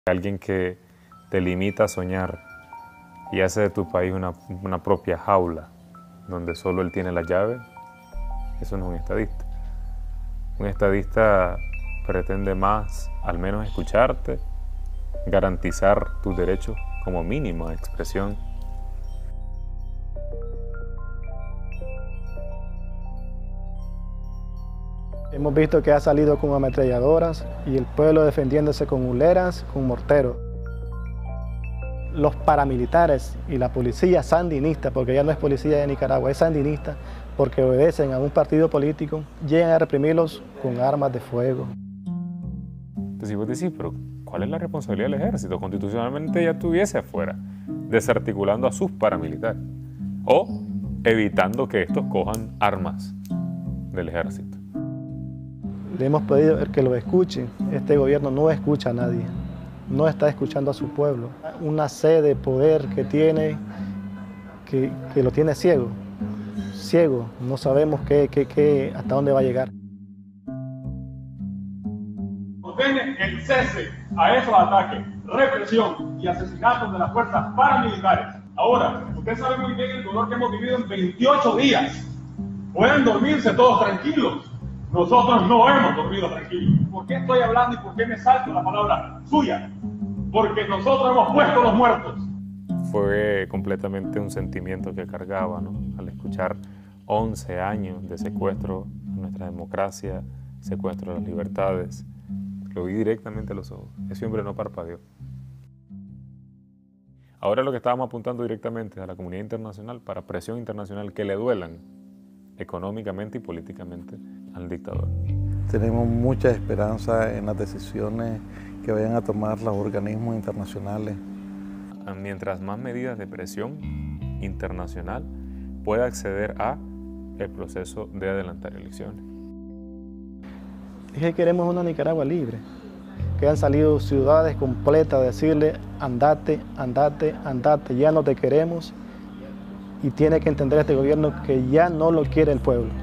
Alguien que te limita a soñar y hace de tu país una propia jaula donde solo él tiene la llave, eso no es un estadista. Un estadista pretende más, al menos escucharte, garantizar tus derechos como mínimo de expresión. Hemos visto que ha salido con ametralladoras y el pueblo defendiéndose con huleras, con morteros. Los paramilitares y la policía sandinista, porque ya no es policía de Nicaragua, es sandinista, porque obedecen a un partido político, llegan a reprimirlos con armas de fuego. Entonces vos decís, pero ¿cuál es la responsabilidad del ejército? Constitucionalmente ya estuviese afuera, desarticulando a sus paramilitares o evitando que estos cojan armas del ejército. Le hemos pedido que lo escuchen. Este gobierno no escucha a nadie, no está escuchando a su pueblo. Una sed de poder que tiene, que lo tiene ciego, no sabemos hasta dónde va a llegar. Ordene el cese a esos ataques, represión y asesinatos de las fuerzas paramilitares. Ahora, usted sabe muy bien el dolor que hemos vivido en 28 días. Pueden dormirse todos tranquilos. Nosotros no hemos dormido tranquilos. ¿Por qué estoy hablando y por qué me salto la palabra suya? Porque nosotros hemos puesto los muertos. Fue completamente un sentimiento que cargaba, ¿no? Al escuchar 11 años de secuestro a nuestra democracia, secuestro a las libertades. Lo vi directamente a los ojos. Ese hombre no parpadeó. Ahora lo que estábamos apuntando directamente a la comunidad internacional para presión internacional que le duelan económicamente y políticamente al dictador. Tenemos mucha esperanza en las decisiones que vayan a tomar los organismos internacionales. Mientras más medidas de presión internacional pueda acceder a el proceso de adelantar elecciones. Es que queremos una Nicaragua libre, que han salido ciudades completas a decirle andate, andate, andate, ya no te queremos. Y tiene que entender este gobierno que ya no lo quiere el pueblo.